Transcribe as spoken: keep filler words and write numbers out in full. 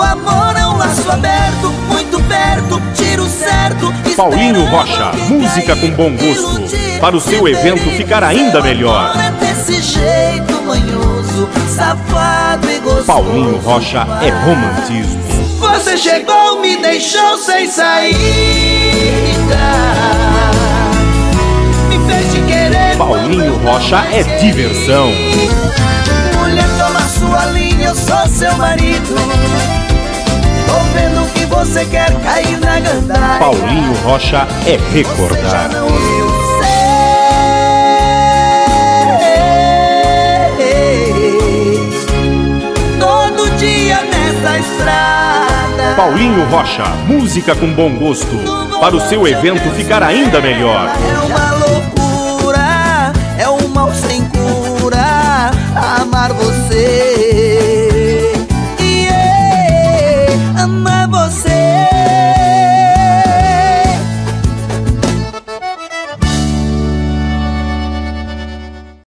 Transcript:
amor é um laço aberto, muito perto, tiro certo. Paulinho Rocha, música com bom gosto, para o seu evento ficar ainda melhor. Desse jeito manhoso, safado e gostoso. Paulinho Rocha é romantismo. Você chegou, me deixou sem saída, me fez te querer. Paulinho Rocha é diversão. Mulher, toma sua linha, eu sou seu marido. Tô vendo que você quer cair na gandaia. Paulinho Rocha é recordar. Você já não viu ser. Todo dia nessa estrada. Paulinho Rocha, música com bom gosto, para o seu evento ficar ainda melhor. É uma